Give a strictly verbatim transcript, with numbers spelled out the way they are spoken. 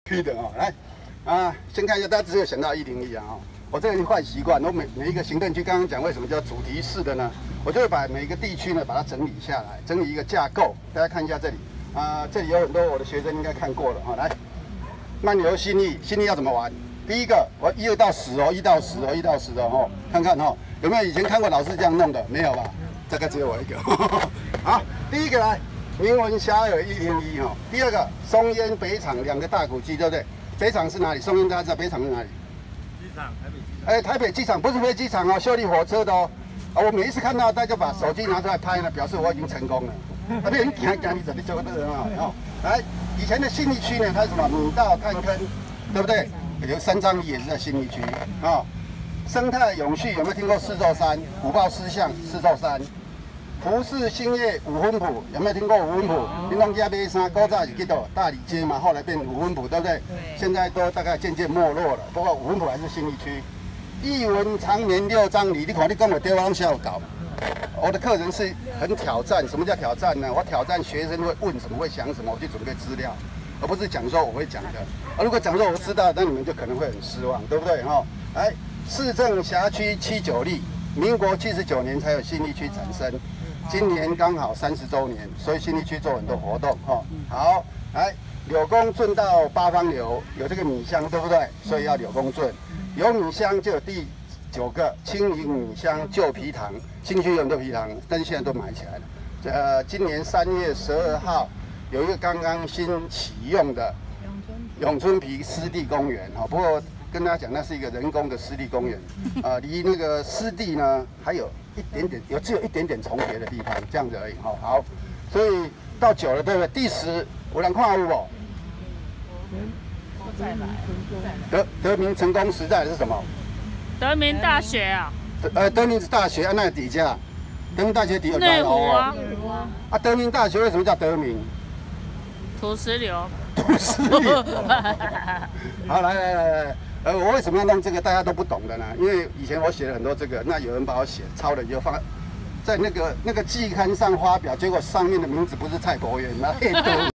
P 的哦，来啊，先看一下，大家只有想到一零一啊哦。我这个坏习惯，我每每一个行政区，刚刚讲为什么叫主题式的呢？我就会把每一个地区呢把它整理下来，整理一个架构。大家看一下这里啊，这里有很多我的学生应该看过了哈。来，漫游信义，信义要怎么玩？第一个，我一到十哦，一到十哦，一到十哦，哦，看看哈，有没有以前看过老师这样弄的？没有吧？大概只有我一个。好，第一个来，名闻遐迩一零一哈。第二个，松烟北厂两个大古迹，对不对？北厂是哪里？松烟大家知道，北厂是哪里？ 机场，台北机场。 哎，台北机场不是飞机场哦，修理火车的哦。啊，我每一次看到大家把手机拿出来拍呢，表示我已经成功了。啊，别人讲讲你怎么做的很好哦。来，以前的信义区呢，它是什么米道探坑，对不对？有三张犁也是在信义区啊。生态永续有没有听过四座山？虎豹狮象四座山。服饰兴业五分埔有没有听过五分埔？你弄家买衫，古早是叫做大理街嘛，后来变五分埔，对不对？对。现在都大概渐渐没落了，不过五分埔还是信义区。艺文长眠六张犁，你看你跟我对方下搞。我的课程是很挑战，什么叫挑战呢？我挑战学生会问什么，会想什么，我去准备资料，而不是讲说我会讲的。啊，如果讲说我知道，那你们就可能会很失望，对不对？哈，来，市政辖区七九例，民国七十九年才有信义区产生。今年刚好三十周年，所以信义区做很多活动哈。好，来柳公圳到八方流，有这个米香，对不对？所以要柳公圳，有米香就有第九个青柠米香旧皮糖，新区有很多皮糖，但是现在都买起来了。呃，今年三月十二号有一个刚刚新启用的永春皮湿地公园哈，不过跟大家讲，那是一个人工的湿地公园，呃，离那个湿地呢还有一点点，有只有一点点重叠的地方，这样子而已哈。好，所以到九了，对不对？第十，有人看有无？ 再来， 德德明成功时代是什么？ 德明大学啊。 呃，德明大学啊，那底下，德明大学底有内湖啊。 啊，德明大学为什么叫德明？ 土石流。 土石流。好，来来来来。呃，我为什么要弄这个？大家都不懂的呢？因为以前我写了很多这个，那有人把我写抄了以后放在那个那个季刊上发表，结果上面的名字不是蔡国元，那